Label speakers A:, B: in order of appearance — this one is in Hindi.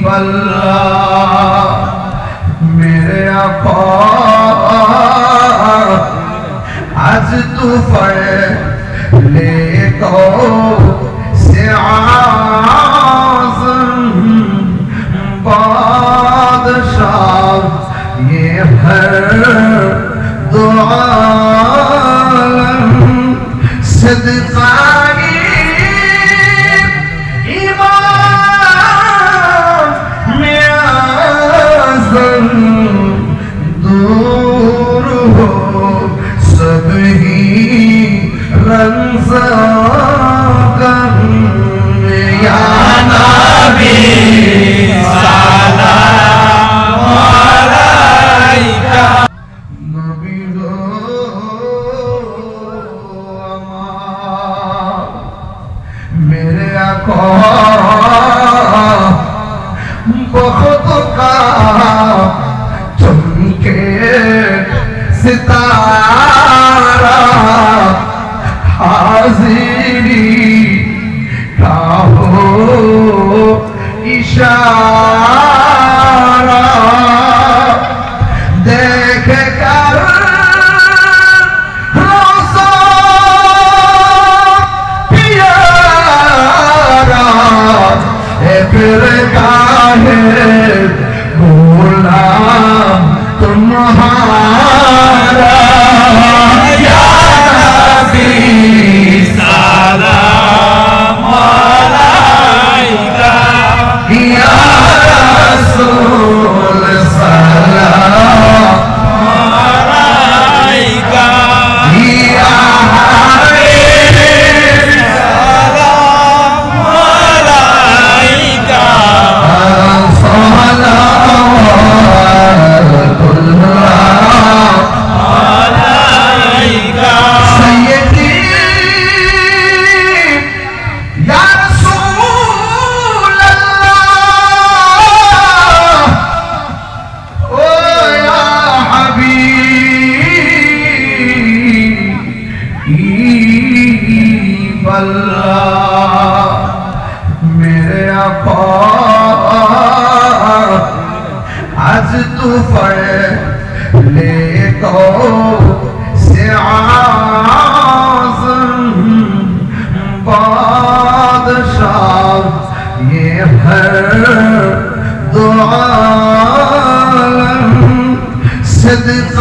A: अल्लाह मेरे आका आज तू फड़ ले तो से आज़म बादशाह ये हर दो आलम सदका दूर हो सभी रंज़ाक़न या नबी सलाम अलैका नबी हो मेरे आका बहुत का चमके सितारा हाज़िरी का हो इशारा देख कर रोज़ा प्यारा फिर काहे भूला तुम्हारा या नबी सलाम अलैका या रसूल सलाम अलैका या हबीब सलाम अलैका मेरे आका आज तू फड़ ले तो से आज़म बादशाह ये हर दो आलम सद